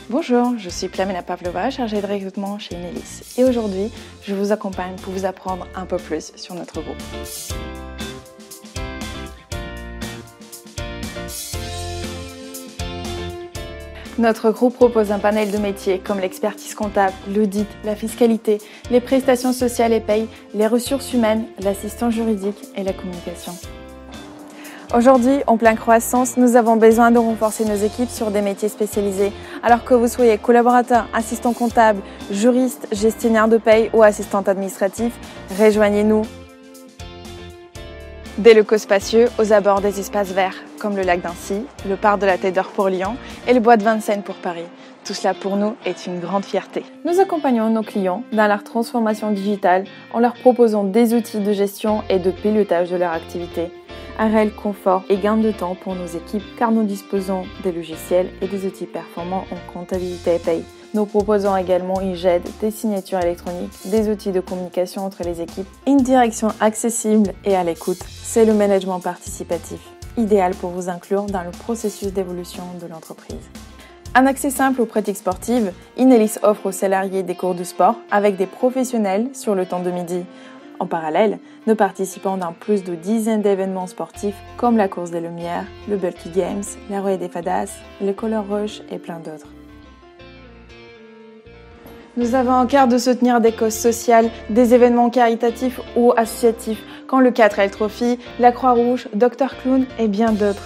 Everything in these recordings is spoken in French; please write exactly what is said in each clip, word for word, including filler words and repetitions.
Bonjour, je suis Plamena Pavlova, chargée de recrutement chez Inelis. Et aujourd'hui, je vous accompagne pour vous apprendre un peu plus sur notre groupe. Notre groupe propose un panel de métiers comme l'expertise comptable, l'audit, la fiscalité, les prestations sociales et paye, les ressources humaines, l'assistance juridique et la communication. Aujourd'hui, en pleine croissance, nous avons besoin de renforcer nos équipes sur des métiers spécialisés. Alors que vous soyez collaborateur, assistant comptable, juriste, gestionnaire de paye ou assistant administratif, rejoignez-nous. Des locaux spacieux aux abords des espaces verts, comme le lac d'Annecy, le parc de la Tête d'Or pour Lyon et le bois de Vincennes pour Paris. Tout cela pour nous est une grande fierté. Nous accompagnons nos clients dans leur transformation digitale en leur proposant des outils de gestion et de pilotage de leur activité. Un réel confort et gain de temps pour nos équipes car nous disposons des logiciels et des outils performants en comptabilité et paye. Nous proposons également une G E D, des signatures électroniques, des outils de communication entre les équipes, une direction accessible et à l'écoute. C'est le management participatif, idéal pour vous inclure dans le processus d'évolution de l'entreprise. Un accès simple aux pratiques sportives, Inelis offre aux salariés des cours de sport avec des professionnels sur le temps de midi. En parallèle, nous participons dans plus de dizaines d'événements sportifs comme la course des Lumières, le Bulky Games, la Ruée des Fadas, le Color Rush et plein d'autres. Nous avons en cœur de soutenir des causes sociales, des événements caritatifs ou associatifs, comme le quatre L Trophy, la Croix-Rouge, Docteur Clown et bien d'autres.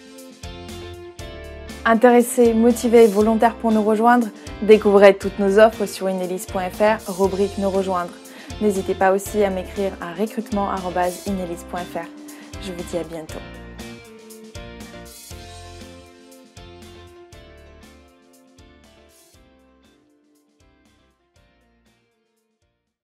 Intéressés, motivés et volontaires pour nous rejoindre, découvrez toutes nos offres sur inelis point f r, rubrique Nous rejoindre. N'hésitez pas aussi à m'écrire à recrutement arobase inelis point f r. Je vous dis à bientôt.